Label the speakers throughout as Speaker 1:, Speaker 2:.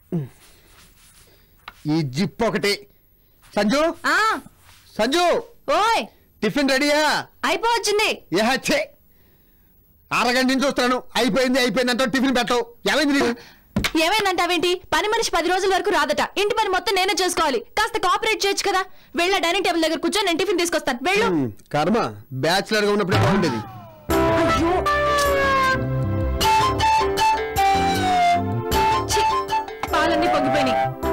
Speaker 1: ఈ జిప్ ఒకటి. సంజు సంజు,
Speaker 2: ఓయ్
Speaker 1: టిఫిన్ రెడీయా?
Speaker 2: అయిపోవచ్చింది.
Speaker 1: ఏహచ్చే, అరగంట నుంచి చూస్తున్నాను. అయిపోయింది అయిపోయింది అంటావు, టిఫిన్ పెట్టవు. ఏమైంది నీకు?
Speaker 2: ఏమైందంటావేంటి? పని మనిషి 10 రోజుల వరకు రాదట. ఇంటి పని మొత్తం నేనే చేసుకోవాలి. కాస్త కోఆపరేట్ చేయొచ్చు కదా. వెళ్ళ డైనింగ్ టేబుల్ దగ్గర కూర్చొని నేను టిఫిన్ తీసుకొస్తాను. వెళ్ళు.
Speaker 1: కర్మ, బ్యాచులర్ గా ఉన్నప్పుడే బాగుండేది.
Speaker 2: పాలన్నీ పొంగిపోయినాయి.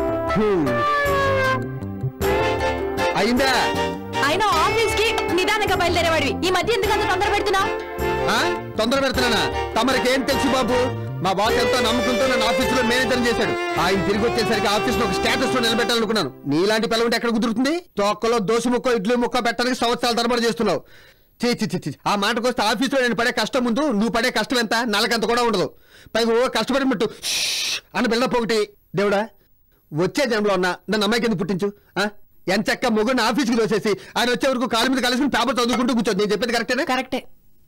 Speaker 1: అయిందా?
Speaker 2: అయినా ఆఫీస్ కి నిదానంగా బయలుదేరేవాడివి. ఈ మధ్య ఎందుకంత తొందర పెడుతున్నావు?
Speaker 1: తొందర పెడుతున్నానా? తమరికేం తెలుసు బాబు? మా బాస్ ఎంతో నమ్మకంతో నన్ను ఆఫీస్ లో మేనేజర్ చేశాడు. ఆయన తిరిగి వచ్చేసరికి ఆఫీస్ లో ఒక స్టేటస్ లో నిలబెట్టాలనుకున్నాను. నీలాంటి పిల్ల ఉంటే ఎక్కడ కుదురుతుంది? తొక్కలో దోశ ముక్క ఇడ్లీ ముక్క పెట్టడానికి సంవత్సరాల తరబడి చేస్తున్నావు. చీ. ఆ మాటకు వస్తే ఆఫీస్ లో నేను పడే కష్టం ముందు నువ్వు పడే కష్టం ఎంత? నలకంత కూడా ఉండదు. పైగా ఓ కష్టపడి మట్టు అని బిల్డప్ ఒకటి. దేవుడా, వచ్చే జన్మలో ఉన్నా నన్ను అమ్మాయి కింద పుట్టించు. ఎంచక్క మొగుడిని ఆఫీస్కి దోసేసి ఆయన వచ్చే వరకు కాలు మీద కలిసి పేపర్ చదువుకుంటూ కూర్చోదు. నేను చెప్పేది కరెక్టేనా?
Speaker 2: కరెక్టే.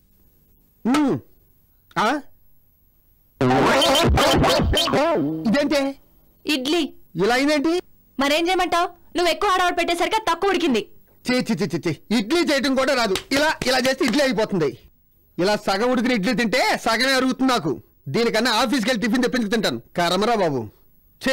Speaker 1: ఇదేంటి
Speaker 2: ఇడ్లీ
Speaker 1: ఇలా అయిందేంటి?
Speaker 2: మరేం చేయమంటావు? నువ్వు ఎక్కువ హడావుడు పెట్టేసరికి తక్కువ ఉడికింది.
Speaker 1: చీ, ఇడ్లీ చేయడం కూడా రాదు. ఇలా చేస్తే ఇడ్లీ అయిపోతుంది. ఇలా సగం ఉడికిన ఇడ్లీ తింటే సగమే అరుగుతుంది నాకు. దీనికన్నా ఆఫీస్కి వెళ్ళి టిఫిన్ తెప్పించుకు తింటాను. కరమరా బాబు. చే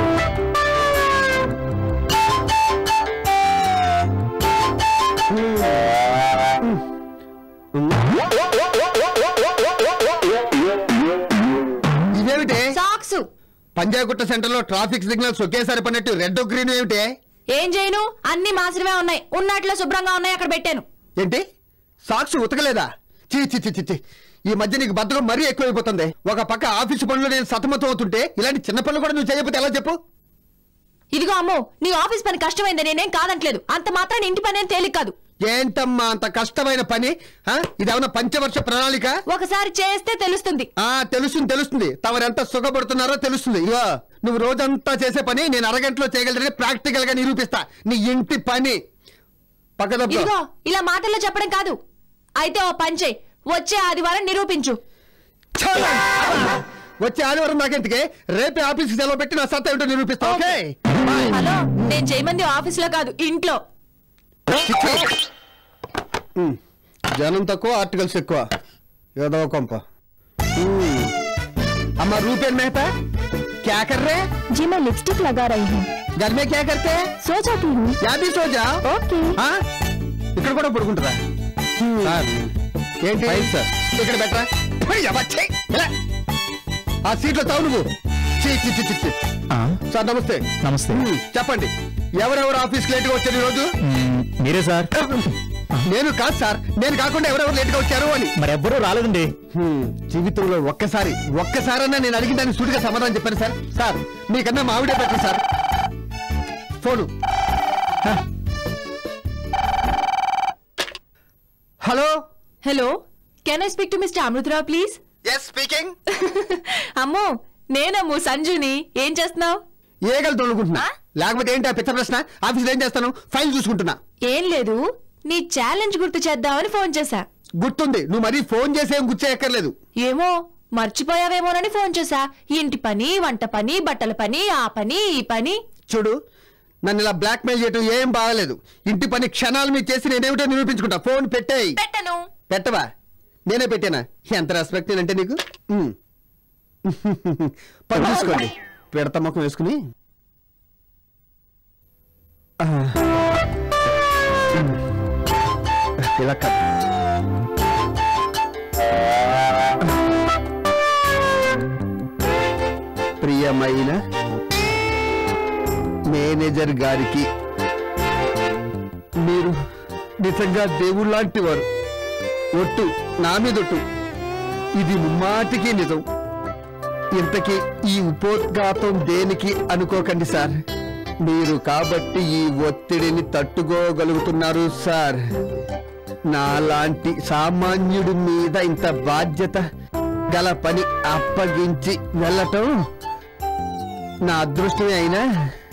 Speaker 1: ఇదేమిటి?
Speaker 2: సాక్స్.
Speaker 1: పంజాగుట్ట సెంటర్ లో ట్రాఫిక్ సిగ్నల్స్ ఒకేసారి పడినట్టు రెడ్ గ్రీన్ ఏమిటి?
Speaker 2: ఏం చేయను, అన్ని మాత్రమే ఉన్నాయి. ఉన్నట్లో శుభ్రంగా ఉన్నాయి, అక్కడ పెట్టాను.
Speaker 1: ఏంటి? సాక్స్ ఉతకలేదా? చీ. ఈ మధ్య నీకు బద్దకం మరీ ఎక్కువైపోతుంది. ఒక పక్క ఆఫీసు పనులు నేను సతమతం అవుతుంటే ఇలాంటి చిన్న పనులు కూడా నువ్వు చేయకపోతే ఎలా చెప్పు?
Speaker 2: ఇదిగో అమ్మో, నీ ఆఫీస్ పని కష్టమైంది, నేనేం కాదంటలేదు. అంత మాత్రం ఇంటి పని ఏం తేలిక కాదు.
Speaker 1: ఏంటమ్మా అంత కష్టమైన పని? ఇదేమన్నా పంచవర్ష ప్రణాళిక?
Speaker 2: ఒకసారి చేస్తే తెలుస్తుంది.
Speaker 1: తెలుస్తుంది. తమరెంత సుఖపడుతున్నారో తెలుస్తుంది. ఇగో, నువ్వు రోజంతా చేసే పని నేను అరగంటలో చేయగలరని ప్రాక్టికల్ గా నిరూపిస్తా. నీ ఇంటి పని
Speaker 2: ఇదిగో, ఇలా మాటల్లో చెప్పడం కాదు. అయితే ఓ పని చేయి, వచ్చే ఆదివారం నిరూపించు.
Speaker 1: వచ్చే ఆదివారం నాకెందుకే? రేపే ఆఫీస్కి సెలవు పెట్టి నా సత్తా ఏమిటో నిరూపిస్తా. ఓకే?
Speaker 2: హలో, నేను చేయమంది ఆఫీస్ లో కాదు, ఇంట్లో.
Speaker 1: జనం తక్కువ, ఆర్టికల్స్ ఎక్కువ. ఏదో కొంప. अम्मा रूपेन मेहता क्या कर रहे हैं?
Speaker 3: जी मैं लिपस्टिक लगा रही हूँ।
Speaker 1: घर में क्या करते हैं?
Speaker 3: सो जाती हूँ।
Speaker 1: यहाँ भी सो जाओ।
Speaker 3: ओके।
Speaker 1: हाँ ఇక్కడ కూడా పడుకుంటారా? సార్ ఏంటి సార్ ఇక్కడ బెటరా? ఆ సీట్లో తావు నువ్వు. సార్ నమస్తే.
Speaker 4: నమస్తే.
Speaker 1: చెప్పండి, ఎవరెవరు ఆఫీస్కి లేట్గా వచ్చారు ఈరోజు?
Speaker 4: మీరే సార్.
Speaker 1: నేను కాదు సార్, నేను కాకుండా ఎవరెవరు లేట్గా వచ్చారు అని.
Speaker 4: మరి ఎవ్వరూ రాలేదండి.
Speaker 1: జీవితంలో ఒక్కసారన్నా నేను అడిగిన దానికి సూటిగా సమాధానం చెప్పాను సార్. సార్ మీకన్నా మా ఆవిడే పెట్టండి sir. Phone. Hello
Speaker 2: hello, can I speak to mister Amrutharao please?
Speaker 1: yes speaking.
Speaker 2: అమ్మో నేనమ్ము సంజుని. ఏం చేస్తున్నావు?
Speaker 1: ఏగలు తోలుకుంటున్నా. లేకపోతే ఏంటి ఆ పిచ్చ ప్రశ్న? ఆఫీసులో ఏం చేస్తాను? ఫైల్ చూసుకుంటున్నా.
Speaker 2: ఏం లేదు, నీ ఛాలెంజ్ గుర్తు చేద్దామని ఫోన్ చేశా.
Speaker 1: గుర్తుంది, నువ్వు మరీ ఫోన్ చేసేం గుర్చేయక్కర్లేదు.
Speaker 2: ఏమో మర్చిపోయావేమోనని ఫోన్ చేశా. ఇంటి పని, వంట పని, బట్టల పని, ఆ పని ఈ పని.
Speaker 1: చూడు, నన్ను ఇలా బ్లాక్ మెయిల్ చేయటం ఏం బాగలేదు. ఇంటి పని క్షణాలు మీరు చేసి నేనేమిటో నిరూపించుకుంటా. ఫోన్ పెట్టేయి.
Speaker 2: పెట్టను.
Speaker 1: పెట్టవా? నేనే పెట్టానా? ఎంత రెస్పెక్ట్ నేనంటే నీకు. పని చూసుకోండి. పెడత ముఖం వేసుకుని ఇలా ప్రియమైన మేనేజర్ గారికి, మీరు నిజంగా దేవుళ్ళలాంటి వారు. ఒట్టు, నా మీదొట్టు. ఇది ముమ్మాటికి నిజం. ఇంతకీ ఈ ఉపోద్ఘాతం దేనికి అనుకోకండి సార్. మీరు కాబట్టి ఈ ఒత్తిడిని తట్టుకోగలుగుతున్నారు సార్. నాలాంటి సామాన్యుడి మీద ఇంత బాధ్యత గల పని అప్పగించి వెళ్ళటం నా అదృష్టమే. అయినా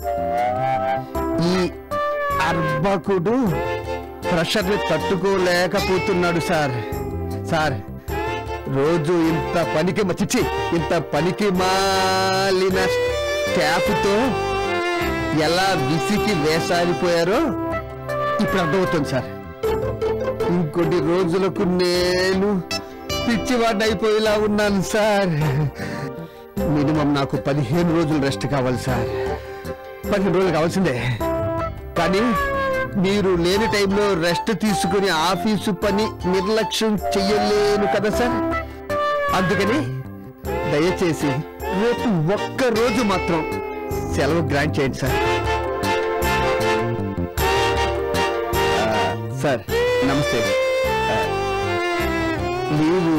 Speaker 1: ఈ అర్భకుడు ప్రెషర్ని తట్టుకోలేకపోతున్నాడు సార్. సార్ రోజు ఇంత పనికి మాలిన స్టాఫ్తో ఎలా విసికి వేసారిపోయారో ఇప్పుడు అర్థమవుతుంది సార్. ఇంకొన్ని రోజులకు నేను పిచ్చివాడిని అయిపోయేలా ఉన్నాను సార్. మినిమం నాకు 15 రోజులు రెస్ట్ కావాలి సార్. 15 రోజులు కావాల్సిందే. కానీ మీరు లేని టైంలో రెస్ట్ తీసుకుని ఆఫీసు పని నిర్లక్ష్యం చెయ్యలేను కదా సార్. అందుకని దయచేసి రేపు ఒక్క రోజు మాత్రం సెలవు గ్రాంట్ చేయండి సార్. సార్ నమస్తే. లీవు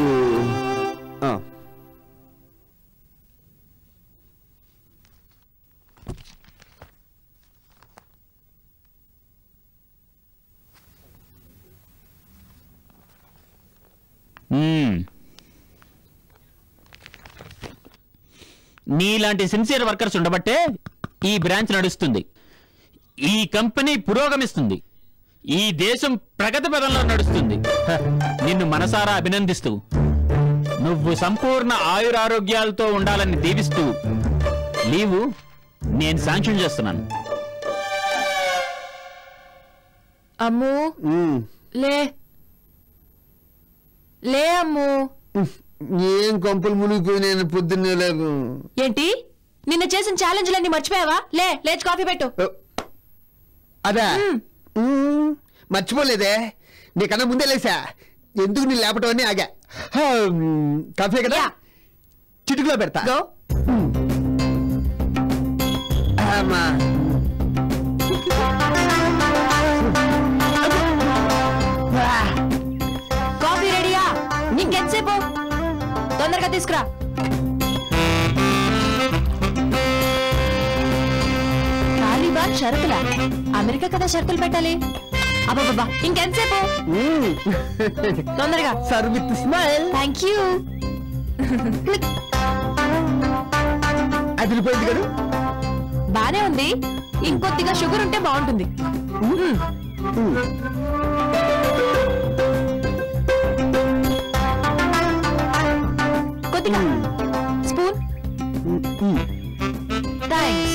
Speaker 5: నీలాంటి సిన్సియర్ వర్కర్స్ ఉండబట్టే ఈ బ్రాంచ్ నడుస్తుంది, ఈ కంపెనీ పురోగమిస్తుంది, ఈ దేశం ప్రగతి పదంలో నడుస్తుంది. నిన్ను మనసారా అభినందిస్తూ, నువ్వు సంపూర్ణ ఆయురారోగ్యాలతో ఉండాలని దీవిస్తూ లీవు నేను శాంక్షన్ చేస్తున్నాను.
Speaker 2: అమ్ము లే లే అమ్ము.
Speaker 1: ఏం కొంపలు మునిగిపోయిన పొద్దున్నే లేదు.
Speaker 2: ఏంటి నిన్న చేసిన ఛాలెంజ్లన్నీ మర్చిపోయావా? లేచి కాఫీ పెట్టు.
Speaker 1: అదా మర్చిపోలేదే, నీకన్నా ముందే లేసా. ఎందుకు నీ లేపటం అని ఆగా. కాఫీ కదా, చిటుకులో పెడతా.
Speaker 2: కాఫీ రెడీయా? ఇంకెంతసేపు? తొందరగా తీసుకురా. తాలిబాన్ షరతులా? అమెరికా కదా షరతులు పెట్టాలి. అబ్బాబ్బా ఇంకెంతసేపు? తొందరగా.
Speaker 1: Serve with smile.
Speaker 2: Thank you.
Speaker 1: అదిరిపోయింది కదా.
Speaker 2: బానే ఉంది, ఇంకొద్దిగా షుగర్ ఉంటే బాగుంటుంది. కొద్దిగా స్పూన్. థ్యాంక్స్.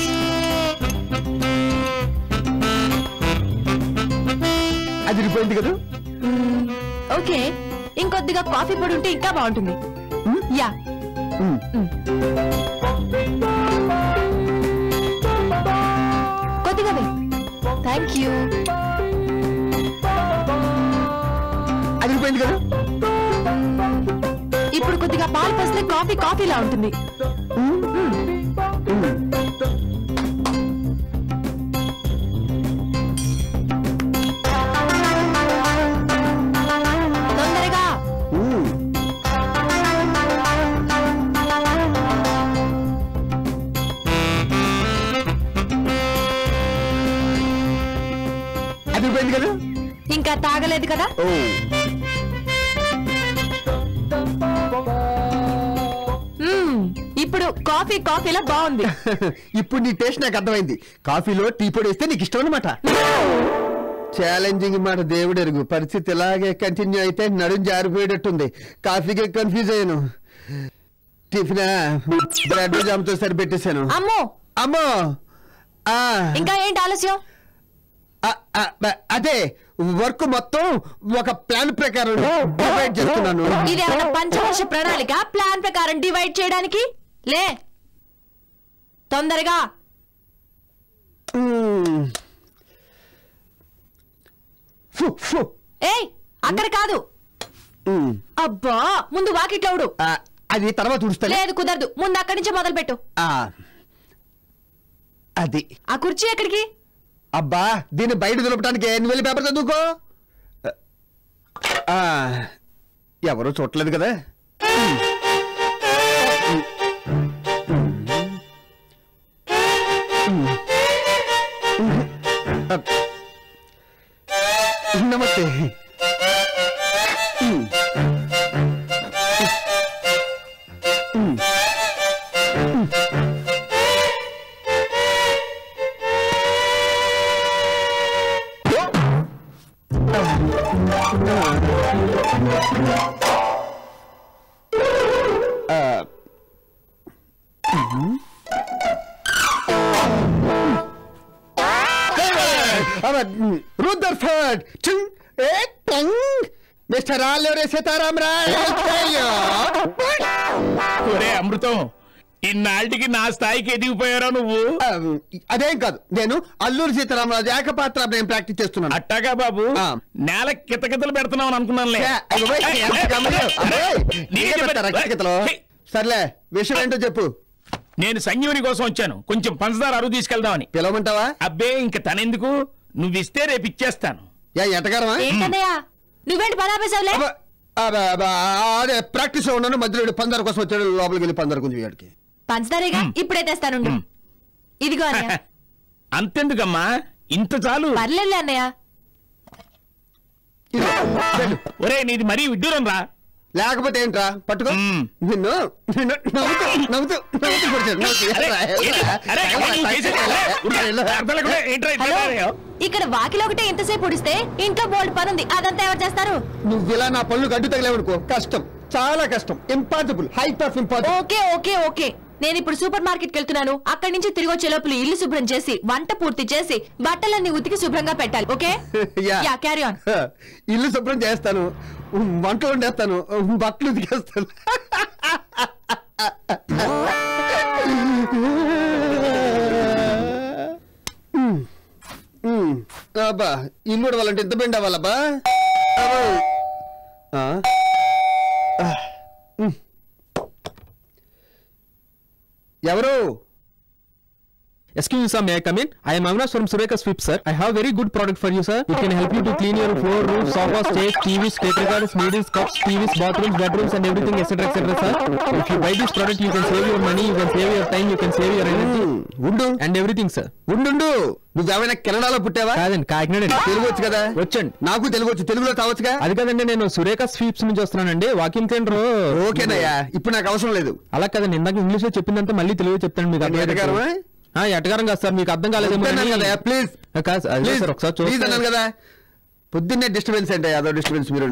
Speaker 1: అదిరిపోయింది కదా.
Speaker 2: ఓకే, ఇంకొద్దిగా కాఫీ పొడి ఉంటే ఇంకా బాగుంటుంది. యా. కొద్దిగా థ్యాంక్ యూ.
Speaker 1: అదిరిపోయింది కదా.
Speaker 2: ఇప్పుడు కొద్దిగా పాలు పోస్తే కాఫీ కాఫీలా ఉంటుంది. తొందరగా.
Speaker 1: అదిరిపోయింది కదా.
Speaker 2: ఇంకా తాగలేదు కదా. ఇప్పుడు కాఫీ కాఫీలా బాగుంది.
Speaker 1: ఇప్పుడు నీ టేస్ట్ నాకు అర్థమైంది. కాఫీలో టీ పొడి వేస్తే నీకు ఇష్టం అనమాట. ఛాలెంజింగ్ మాట దేవుడు ఎరుగు. పరిస్థితి ఇలాగే కంటిన్యూ అయితే నడుం జారిపోయేటట్టుంది. కాఫీకి కన్ఫ్యూజ్ అయ్యాను. టిఫిన్ బ్రెడ్ జామ్తో సరిపెట్టేశాను.
Speaker 2: అమ్మో
Speaker 1: అమ్మో.
Speaker 2: ఇంకా ఏంటి ఆలస్యం?
Speaker 1: అదే వర్క్ మొత్తం ఒక ప్లాన్ ప్రకారం డివైడ్ చేస్తున్నాను.
Speaker 2: ఇదేమైనా పంచవర్ష ప్రణాళిక? ప్లాన్ ప్రకారం డివైడ్ చేయడానికి? లే తొందరగా. ఏయ్ అక్కడ కాదు. అబ్బా ముందు వాకిట్లోడు.
Speaker 1: అది తర్వాత చూస్తా.
Speaker 2: లేదు కుదరదు, ముందు అక్కడి నుంచే మొదలు పెట్టు.
Speaker 1: అది
Speaker 2: ఆ కుర్చీ ఎక్కడికి?
Speaker 1: అబ్బా దీన్ని బయట దులపడానికి నువ్వు వెళ్ళి పేపర్ చదువుకో. ఎవరో చూడలేదు కదా. నమస్తే. Rutherford mister Alluri Sitaramaraju.
Speaker 6: ఒరే అమృతం, ఇన్నాళ్ళకి నా స్థాయికి ఎదిగిపోయారా నువ్వు?
Speaker 1: అదేం కాదు, నేను అల్లూరి సీతారామరాజు ఏకపాత్ర నేను ప్రాక్టీస్ చేస్తున్నాను.
Speaker 6: అట్టాగా బాబు, నేల కితకితలు పెడుతున్నావు అనుకున్నానులే.
Speaker 1: సర్లే, విషయం ఏంటో చెప్పు.
Speaker 6: నేను సంజీవని కోసం వచ్చాను, కొంచెం పంచదార అరువు తీసుకెళ్దామని.
Speaker 1: పిలవమంటావా?
Speaker 6: అబ్బే ఇంక తనెందుకు, నువ్విస్తే రేపు ఇచ్చేస్తాను.
Speaker 1: ఎటగారమా?
Speaker 2: ఏంటన్నయ్య నువ్వేంటి పరాపేశావులే?
Speaker 1: అదే ప్రాక్టీస్ లో ఉన్నాను, మధ్యలో పందర కోసం వచ్చాడు, లోపలికి వెళ్ళి పందర కొంచెం వీడికి
Speaker 2: పంచదారేగా ఇప్పుడే తెస్తానుండు. ఇదిగో అన్నయ్య.
Speaker 6: అంతెందుకమ్మా, ఇంత చాలు.
Speaker 2: పర్లేదులే అన్నయ్య.
Speaker 6: ఒరే నీది మరీ విడ్డూరం రా.
Speaker 1: లేకపోతే ఏంట్రా, పట్టుకో. నిన్ను నవ్వుతూ
Speaker 2: ఇక్కడ వాకిలో ఒకటే ఇంతసేపు ఉడిస్తే ఇంట్లో బోల్డ్ పనుంది, అదంతా ఎవరు చేస్తారు?
Speaker 1: నువ్వు ఇలా నా పళ్ళు గడ్డు తగిలేవనుకో కష్టం, చాలా కష్టం, impossible, height of impossible.
Speaker 2: Okay okay okay, నేను ఇప్పుడు సూపర్ మార్కెట్ కి వెళ్తున్నాను. అక్కడి నుంచి తిరిగి వచ్చే లోపల ఇల్లు శుభ్రం చేసి వంట పూర్తి చేసి బట్టలన్నీ ఉతికి శుభ్రంగా పెట్టాలి. Okay, ya carry on.
Speaker 1: ఇల్లు శుభ్రం చేస్తాను, వంట వండేస్తాను, బట్టలు ఉతికేస్తాను. అబ్బా, ఇల్లు ఉడవాలంటే ఎంత బెండ్ అవ్వాలబ్బా. ఎవరు?
Speaker 7: Excuse me, sir, may I come in? I am Avinash from Sureka Sweep, sir. I have very good product for you, sir. It can help you to clean your floor, roof, sofa, stage, TVs, tape recorders, needles, cups, TVs, bathrooms, bedrooms, and everything, etc., etc., sir. If you buy this product, you can save your money, you can save your time, you can save your energy,
Speaker 1: ఉండు
Speaker 7: and everything, sir.
Speaker 1: ఉండు. నువ్వేమైనా కెనడాలో పుట్టావా?
Speaker 7: కాదండి, కాకినాడ.
Speaker 1: తెలుగు వచ్చు కదా?
Speaker 7: వచ్చండి.
Speaker 1: నాకు తెలుగు వచ్చు, తెలుగులో తావచ్చుగా.
Speaker 7: అది కాదండి, నేను సురేఖ స్వీప్స్ నుంచి వస్తున్నానండి, వాకింగ్ సెంటర్.
Speaker 1: ఓకేనయ్యా, ఇప్పుడు నాకు అవసరం లేదు.
Speaker 7: అలా కదండి, ఇందాక ఇంగ్లీష్ లో చెప్పిందంతా మళ్ళీ తెలుగు చెప్తాను మీకు. ఎటగారం కాదు సార్, మీకు అర్థం కాలేదు
Speaker 1: ప్లీజ్.
Speaker 7: సార్ ఒకసారి
Speaker 1: ప్లీజ్ అన్నాను కదా. పొద్దున్నే డిస్టర్బెన్స్ అంటే అదో డిస్టర్బెన్స్. మీరు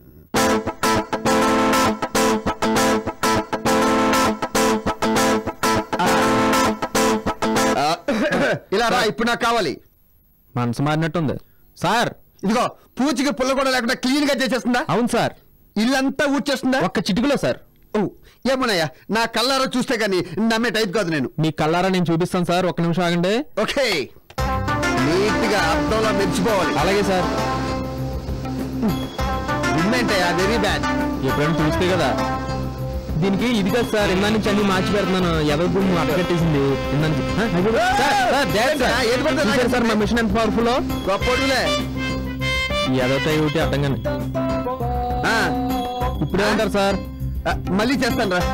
Speaker 1: ఇలా రా, ఇప్పుడు నాకు కావాలి.
Speaker 7: మనసు మారినట్టుంది సార్.
Speaker 1: ఇదిగో, పూచికి పుల్ల కూడా లేకుండా క్లీన్ గా చేసేస్తుందా?
Speaker 7: అవును సార్.
Speaker 1: ఇల్లంతా ఊడ్చేస్తుందా?
Speaker 7: ఒక్క చిటికలో సార్.
Speaker 1: ఏమోనయ్యా, నా కళ్ళారా చూస్తే గానీ నమ్మే టైప్ కాదు నేను.
Speaker 7: మీ కళ్ళారా నేను చూపిస్తాను సార్, ఒక్క నిమిషం ఆగండి.
Speaker 1: ఓకే, నీట్ గా అర్థంలో మెరిచిపోవాలి.
Speaker 7: అలాగే సార్.
Speaker 1: ఉందేంటయ్యా, very bad.
Speaker 7: ఎప్పుడైనా చూస్తే కదా. దీనికి ఇది కాదు సార్, ఇందా నుంచి అన్ని మార్చి పెడుతున్నాను. ఎవరి గురించి అడగట్టేసింది సార్. మా మిషన్ ఎంత పవర్ఫుల్.
Speaker 1: గొప్పడులే.
Speaker 7: ఎదట ఒకటి అర్థం కానీ. ఇప్పుడేమంటారు సార్?
Speaker 1: మళ్ళీ చేస్తాను రా.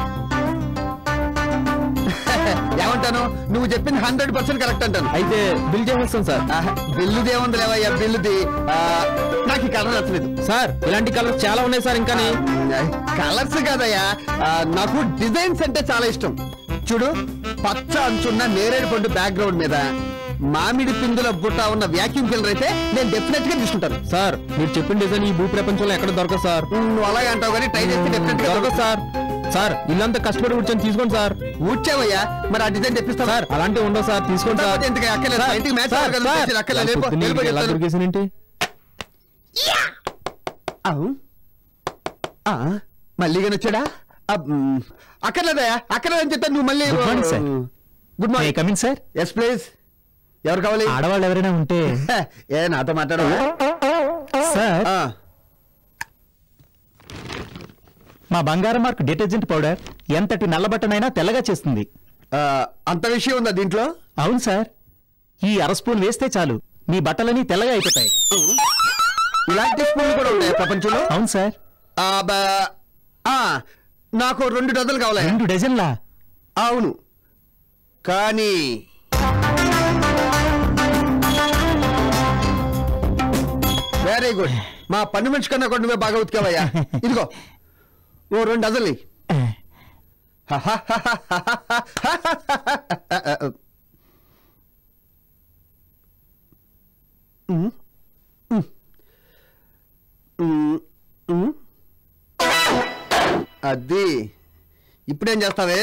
Speaker 1: ఏమంటాను? నువ్వు చెప్పింది 100% కరెక్ట్ అంటాను.
Speaker 7: అయితే బిల్ చేసేస్తాను సార్.
Speaker 1: బిల్లుది ఏముంది లేవయ్యా, బిల్లుది. నాకు ఈ కలర్ నచ్చలేదు
Speaker 7: సార్. ఇలాంటి కలర్స్ చాలా ఉన్నాయి సార్. ఇంకా
Speaker 1: కలర్స్ కాదయ్యా, నాకు డిజైన్స్ అంటే చాలా ఇష్టం. చూడు, పచ్చ అంచున్న నేరేడు పండు బ్యాక్గ్రౌండ్ మీద మామిడి పిందుల బుట్ట ఉన్న వ్యాక్యూమ్ క్లీనర్ అయితే నేను డెఫినెట్ గా తీసుకుంటాను
Speaker 7: సార్. మీరు చెప్పిన డిజైన్ ఈ భూ ప్రపంచంలో ఎక్కడ దొరకదు సార్.
Speaker 1: నువ్వు అలాగే అంటావు కానీ ట్రై చేస్తే డెఫినెట్ గా
Speaker 7: దొరకదు సార్. సార్ ఇల్లంతా కష్టపడి కూర్చొని తీసుకోండి సార్.
Speaker 1: ఊడ్చావయ్యా, మరి ఆ డిజైన్ తెప్పిస్తా
Speaker 7: సార్. అలాంటివి ఉండవు సార్, తీసుకోండి సార్.
Speaker 1: మళ్ళీ వచ్చాడా? అక్కర్లేదయా, అక్కర్లేదని చెప్తా. నువ్వు మళ్ళీ
Speaker 7: good morning sir. Good morning. Coming sir.
Speaker 1: Yes please. ఎవరు కావాలి?
Speaker 7: ఆడవాళ్ళు ఎవరైనా ఉంటే.
Speaker 1: ఏ నాతో మాట్లాడవా
Speaker 7: సార్? మా బంగారం మార్క్ డిటర్జెంట్ పౌడర్ ఎంతటి నల్లబట్టనైనా తెల్లగా చేస్తుంది.
Speaker 1: అంత విషయం ఉందా దీంట్లో?
Speaker 7: అవును సార్. ఈ అర స్పూన్ వేస్తే చాలు, మీ బట్టలన్నీ తెల్లగా అయిపోతాయి.
Speaker 1: ఇలాంటి స్పూన్లు కూడా ఉంటాయి ప్రపంచంలో?
Speaker 7: అవును సార్.
Speaker 1: నాకు 2 డజన్లు కావాలి.
Speaker 7: 2 డజన్లా?
Speaker 1: అవును, కానీ వెరీ గుడ్. మా పన్ను మనిషి కన్నా కూడా నువ్వే బాగా ఉతికావయ్యా. ఇదిగో ఓ 2 డజన్లు. అది ఇప్పుడేం చేస్తావే?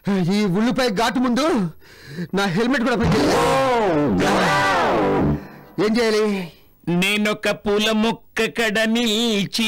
Speaker 1: ఈ ఉల్లిపాయ ఘాటు ముందు నా హెల్మెట్ కూడా పనిచేయలేదు. ఏం చేయాలి?
Speaker 6: నేనొక పూల మొక్క కడ నిల్చి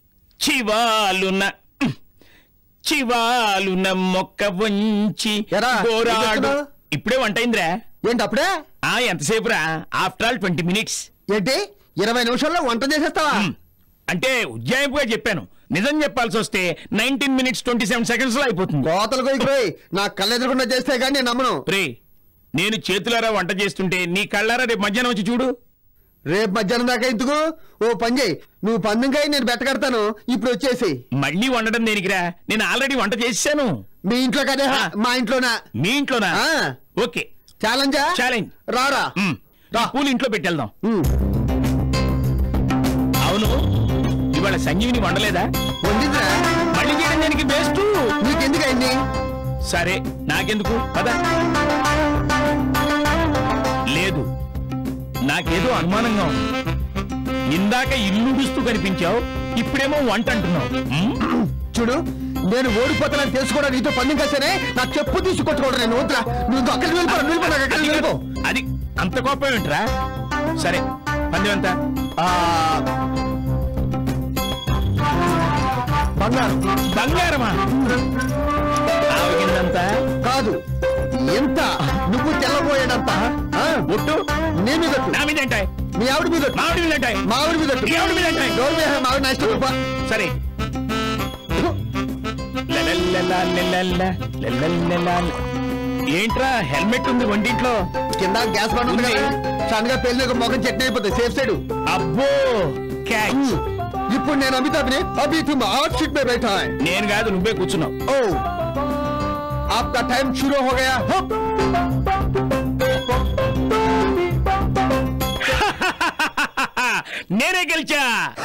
Speaker 6: చివాలున మొక్క వంచి
Speaker 1: ఎరా,
Speaker 6: గోరాడు.
Speaker 1: ఎక్కడున్నావ్?
Speaker 6: ఇప్పుడే వంట అయిందిరా.
Speaker 1: ఏంటి అప్పుడే?
Speaker 6: ఎంతసేపు రా? After all 20 minutes.
Speaker 1: ఏంటి 20 నిమిషాల్లో వంట చేసేస్తావా?
Speaker 6: అంటే ఉజ్జాయింపుగా చెప్పాను. నిజం చెప్పాల్సి వస్తే 19 minutes 27 seconds లో అయిపోతుంది.
Speaker 1: కోతలు కొయ్యి నా కళ్ళెదురకుండా చేస్తే గానీ నేను నమ్మను.
Speaker 6: రే, నేను చేతులారా వంట చేస్తుంటే నీ కళ్ళారా రేపు మధ్యాహ్నం వచ్చి చూడు.
Speaker 1: రేపు మధ్యాహ్నం దాకా ఎందుకు? ఓ పని చేయి, నువ్వు పందెంకాయ నేను బెట్టకడతాను. ఇప్పుడు వచ్చేసి
Speaker 6: మళ్ళీ వండడం దేనికిరా? నేను ఆల్రెడీ వంట చేశాను.
Speaker 1: మీ ఇంట్లో కదే, మా ఇంట్లోనా?
Speaker 6: మీ ఇంట్లోనా?
Speaker 1: ఆ.
Speaker 6: ఓకే,
Speaker 1: ఛాలెంజా?
Speaker 6: ఛాలెంజ్.
Speaker 1: రారా.
Speaker 6: రా, పూలు ఇంట్లో పెట్టేద్దాం.
Speaker 1: ఉమ్.
Speaker 6: అవును, ఇవాళ సంజీవిని వండలేదా?
Speaker 1: వండిందిరా.
Speaker 6: మళ్ళీ చేయడం దానికి బెస్ట్.
Speaker 1: నీకెందుకు అయింది?
Speaker 6: సరే, నాకెందుకు పద. లేదు, నాకేదో అనుమానంగా ఉంది. ఇందాక ఇల్లుడుస్తూ కనిపించావు, ఇప్పుడేమో వంట అంటున్నావు.
Speaker 1: చూడు, నేను ఓడిపోతానని తెలుసుకోవడం నీతో పందెం కాసేనే నా చెప్పు తీసుకొట్టుకోవడం. నేను వద్దురా, నువ్వు అక్కడికి వెళ్ళిపో.
Speaker 6: అది అంత కోపం ఏంట్రా? సరే, పందెం ఎంత? బంగారమా? ఆవగిందంతా
Speaker 1: కాదు, ఎంత? నువ్వు తెల్లబోయేదంతా.
Speaker 6: ఒట్టు
Speaker 1: నీ మీద
Speaker 6: నా మీద ఏంటాయి?
Speaker 1: మీ ఆవిడ మీద
Speaker 6: మామిడి మీద ఏంటాయి?
Speaker 1: మా ఆవిడ మీద
Speaker 6: ఈ ఆవిడ మీద ఏంటాయి?
Speaker 1: మావిడ నా ఇష్టం.
Speaker 6: సరే, లలలలా, లలలా, లలలలా. ఏంట్రా హెల్మెట్ ఉంది వంటింట్లో?
Speaker 1: కింద గ్యాస్ బండ్ ఉంది కదా, సన్నగా పెళ్లి మొఖం చట్నీ అయిపోతుంది. Safe side.
Speaker 6: అబ్బో, క్యాచ్.
Speaker 1: ఇప్పుడు నేను అమితాబ్ని అభి తుమ్ ఆప్ షీట్ మే బైఠా హై.
Speaker 6: నేను కాదు, నువ్వే కూర్చున్నావు.
Speaker 1: ఓ, आपका टाइम शुरू हो गया.
Speaker 6: నేనే గెలిచా.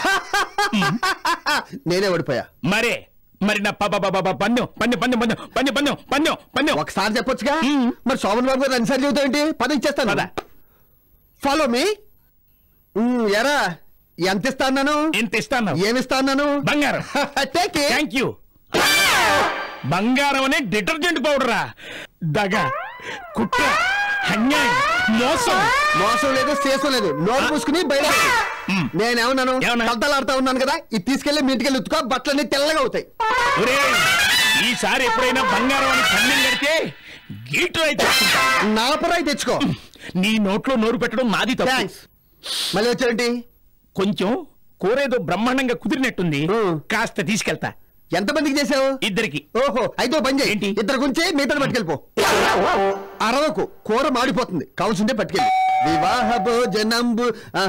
Speaker 1: నేనే ఓడిపోయా.
Speaker 6: మరి నా పందెం పందెం పందెం పందెం పందెం పందెం పందెం పందెం
Speaker 1: ఒకసారి చెప్పొచ్చుగా. మరి శోభన్ బాబు గారు అన్నిసార్లు చెబుతావేంటి? పని ఇచ్చేస్తాను.
Speaker 6: పద.
Speaker 1: Follow me. ఎరా, ఎంత ఇస్తా అన్నాను?
Speaker 6: ఎంత ఇస్తాను?
Speaker 1: ఏమిస్తా అన్నాను?
Speaker 6: బంగారం.
Speaker 1: Take it.
Speaker 6: Thank you. బంగారం అనే డిటర్జెంట్ పౌడరా? దగ, కుట్ర, అన్యాయం, మోసం.
Speaker 1: మోసం లేదు, శేషం లేదు. నోరు పూసుకుని బయట. నేనేమన్నాను? కలతలాడుతా ఉన్నాను కదా, ఇది తీసుకెళ్లి మీ ఇంటికి ఉతుకో, బట్టలన్నీ తెల్లగా అవుతాయి.
Speaker 6: ఈసారి ఎప్పుడైనా బంగారం అని పందెం కడితే గీటర్ అయితే
Speaker 1: నాపరాయి తెచ్చుకో.
Speaker 6: నీ నోట్లో నోరు పెట్టడం నాది తప్పు.
Speaker 1: మళ్ళీ వచ్చేంటి?
Speaker 6: కొంచెం కూరేదో బ్రహ్మాండంగా కుదిరినట్టుంది, కాస్త తీసుకెళ్తా.
Speaker 1: ఎంతమందికి చేసావు?
Speaker 6: ఇద్దరికి.
Speaker 1: ఓహో, అయితే పని చేయి.
Speaker 6: ఏంటి?
Speaker 1: ఇద్దరు గురించి మిగతా పట్టుకెళ్ళిపో. అరవకు, కూర మాడిపోతుంది. కావాల్సిందే పట్టుకెళ్ళి. వివాహ భోజనంబు.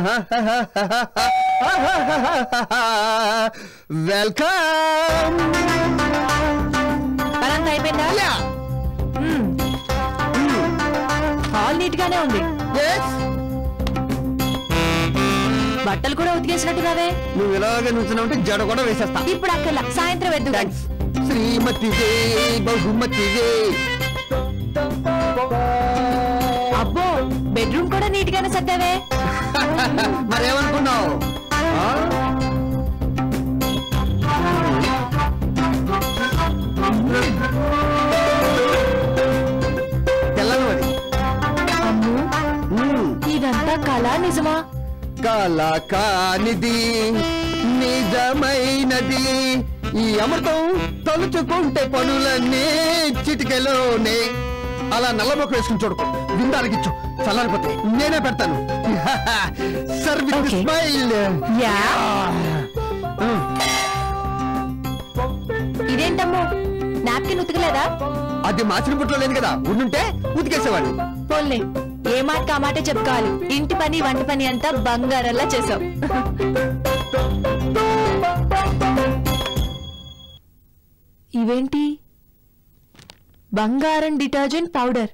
Speaker 1: వెల్కమ్.
Speaker 2: పనంతా అయిపోయిందా? హాల్ నీట్ గానే ఉంది. బట్టలు కూడా ఉతికేసినట్టుగావే.
Speaker 1: నువ్వు ఇలాగే నుంచున్నావంటే జడ కూడా వేసేస్తా.
Speaker 2: ఇప్పుడు అక్కర్లా, సాయంత్రం వెద్దు.
Speaker 1: శ్రీమతి బహుమతి.
Speaker 2: అబ్బో, బెడ్రూమ్ కూడా నీట్ గానే సర్దావే.
Speaker 1: మరేమనుకున్నావు? తెల్లను అది.
Speaker 2: ఇదంతా కళ నిజమా?
Speaker 1: కళ కానిది నిజమైనది. ఈ అమృతం తలుచుకుంటే పనులన్నీ చిటికెలోనే. అలా నల్లమొక్క వేసుకుని చూడకు, విందానికి ఇచ్చు, చల్లారిపోతాయి. నేనే పెడతాను. Service smile.
Speaker 2: ఇదేంటమ్మో, నాప్కిన్ ఉతకలేదా?
Speaker 1: అది మాసిన పుట్లో లేదు కదా, ఉండుంటే ఉతికేసేవాడు.
Speaker 2: పోన్లే, ఏ మాట ఆ మాటే చెప్పుకోవాలి. ఇంటి పని వంట పని అంతా బంగారల్లా చేసావు. ఇవేంటి? బంగారం డిటర్జెంట్ పౌడర్.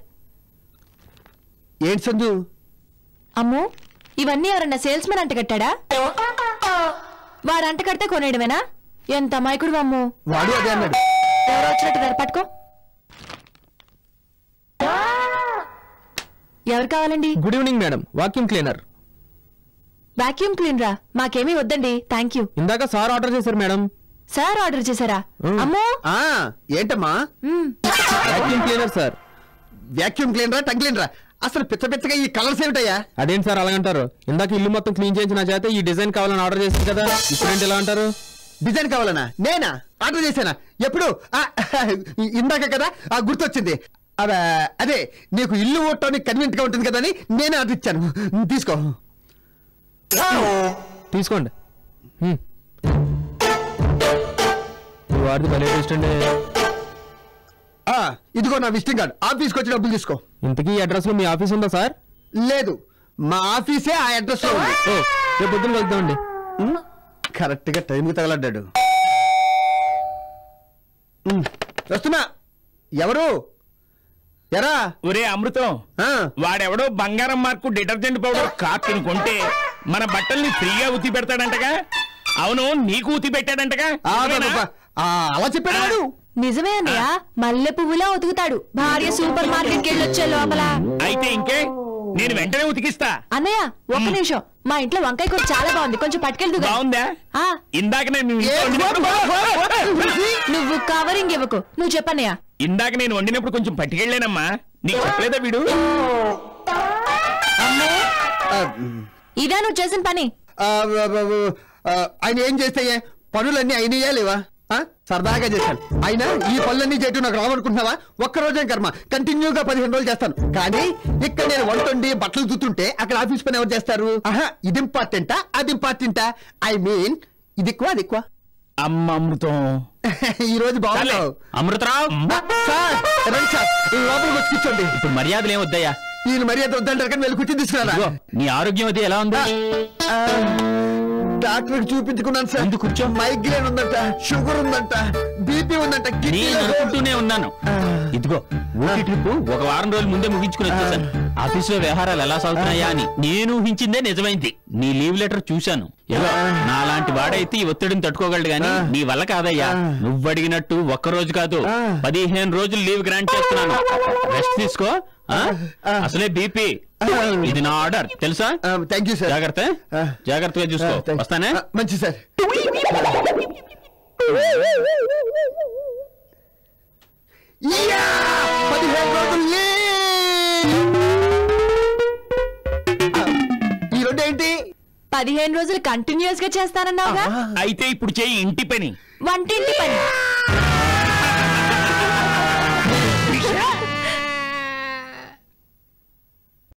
Speaker 1: ఏంటి సందు?
Speaker 2: అమ్మో, ఇవన్నీ ఎవరన్నా సేల్స్ మెన్ అంట కట్టాడా? వారంట కడితే కొనేయడమేనా? ఎంత అమాయకుడు అమ్మో.
Speaker 1: వాడు అదే అన్నాడు.
Speaker 2: ఎవరో వచ్చినట్టు పట్టుకో. ఎవరు కావాలండి?
Speaker 7: Good evening madam, vacuum cleaner.
Speaker 2: Vacuum క్లీనరా? మాకేమీ వద్దండి, థ్యాంక్ యూ.
Speaker 7: ఇందాక సార్ ఆర్డర్ చేశారు మేడం.
Speaker 2: సార్ ఆర్డర్ చేశారా? అమ్మో
Speaker 1: ఆ ఏంటమ్మా?
Speaker 7: Vacuum cleaner sir.
Speaker 1: వ్యాక్యూమ్ క్లీనరా టంగ్ క్లీనరా? అసలు పిచ్చ పిచ్చగా ఈ కలర్స్ ఏమిటయ్యా?
Speaker 7: అదేంటి సార్ అలాగంటారు? ఇందాక ఇల్లు మొత్తం క్లీన్ చేయించిన నా చేత ఈ డిజైన్ కావాలని ఆర్డర్ చేసింది కదా, ఇప్పుడేంటి ఎలా అంటారు?
Speaker 1: డిజైన్ కావాలనా? నేనా ఆర్డర్ చేశానా? ఎప్పుడు? ఇందాక కదా గుర్తొచ్చింది. అదే నీకు ఇల్లు ఓటానికి కన్వీనియంట్ గా ఉంటుంది కదా అని నేనే ఆర్డర్ ఇచ్చాను. తీసుకో.
Speaker 7: తీసుకోండి. వాడిది భలే టేస్ట్ అండి.
Speaker 1: ఇదిగో నా విజిటింగ్ కార్డ్. ఆఫీస్కి వచ్చి డబ్బులు తీసుకో.
Speaker 7: ఇంతకీ ఈ అడ్రస్ లో మీ ఆఫీస్ ఉందా సార్?
Speaker 1: లేదు, మా ఆఫీసే ఆ అడ్రస్ లో ఉంది.
Speaker 7: రేపు పొద్దున్న వెళ్తామండి.
Speaker 1: కరెక్ట్ గా టైంకి తగలడ్డాడు. వస్తున్నా. ఎవరు? ఎరా
Speaker 6: ఒరే అమృతం, వాడెవడో బంగారం మార్కు డిటర్జెంట్ పౌడర్ కార్టూన్ కొంటే మన బట్టల్ని ఫ్రీగా ఉతి పెడతాడంటగా. అవును, నీకు ఉతి పెట్టాడంటగా.
Speaker 1: అలా చెప్పాడు.
Speaker 2: నిజమే అన్నయ్య, మల్లె పువ్వులా ఉతుకుతాడు. భార్య సూపర్ మార్కెట్ వెళ్ళొచ్చే లోపల.
Speaker 6: అయితే ఇంకే, నేను వెంటనే ఉతికిస్తా.
Speaker 2: అన్నయ్య ఒక్క నిమిషం, మా ఇంట్లో వంకాయ కూర చాలా బాగుంది, కొంచెం పట్టుకెళ్తూ.
Speaker 6: బాగుందా? ఇందాక నేను
Speaker 2: నువ్వు కవరింగ్ ఇవ్వకు, నువ్వు చెప్పన్నయ్య.
Speaker 6: ఇందాక నేను వండినప్పుడు కొంచెం పట్టుకెళ్ళానమ్మా, నీకు చెప్పలేదా వీడు?
Speaker 2: ఇదా నువ్వు చేసిన పని?
Speaker 1: ఆయన ఏం చేస్తే పనులన్నీ అయినయా లేవా? సరదాగా చేశాను. అయినా ఈ పనులన్నీ చేయటం నాకు రావనుకుంటున్నావా? ఒక్కరోజే కర్మ, కంటిన్యూగా 15 రోజులు చేస్తాను. కానీ ఇక్కడ నేను వంటండి బట్టలు తుతుంటే అక్కడ ఆఫీస్ పని ఎవరు చేస్తారు? ఇది ఇంపార్టెంటా అది ఇంపార్టెంటా? ఐ మీన్ ఇది ఎక్కువ అది ఎక్కువ.
Speaker 6: అమ్మ అమృతం,
Speaker 1: ఈ రోజు బాగున్నావు.
Speaker 5: అమృతరావు
Speaker 1: సార్ రండి సార్, లోపలికి వచ్చి కూర్చోండి.
Speaker 5: ఇప్పుడు మర్యాదలు ఏమొద్దయ్యా?
Speaker 1: ఈయన మర్యాద వద్దంటారు కానీ వెళ్ళి కూర్చొని తీసుకురా.
Speaker 5: నీ ఆరోగ్యం అది ఎలా ఉంది?
Speaker 1: డాక్టర్ చూపించుకున్నాను సార్.
Speaker 5: ఎందుకు కూర్చో?
Speaker 1: మైగ్రేన్ ఉందంట, షుగర్ ఉందంట, బీపీ ఉందంట.
Speaker 5: నేను అనుకుంటూనే ఉన్నాను. ఇదిగో ఊటీ ట్రిప్ ఒక వారం రోజుల ముందే ముగించుకుని వచ్చేసాను. ఆఫీసులో వ్యవహారాలు ఎలా సాగుతున్నాయా అని నేను ఊహించిందే నిజమైంది. నీ లీవ్ లెటర్ చూశాను. నాలాంటి వాడైతే ఈ ఒత్తిడిని తట్టుకోగలడు గాని నీ వల్ల కాదయ్యా. నువ్వు అడిగినట్టు ఒక్క రోజు కాదు 15 రోజులు లీవ్ గ్రాంట్ చేస్తున్నాను. రెస్ట్ తీసుకో. అసలే బీపీ. ఇది నా ఆర్డర్ తెలుసా?
Speaker 1: Thank you sir.
Speaker 5: జాగ్రత్తగా చూసుకో. వస్తానే.
Speaker 1: మంచి సార్. 15 రోజులు ఈ రెండు ఏంటి?
Speaker 2: 15 రోజులు కంటిన్యూస్ గా చేస్తానన్నావుగా.
Speaker 6: అయితే ఇప్పుడు చేయి ఇంటి పని.
Speaker 2: వంటింటి పని.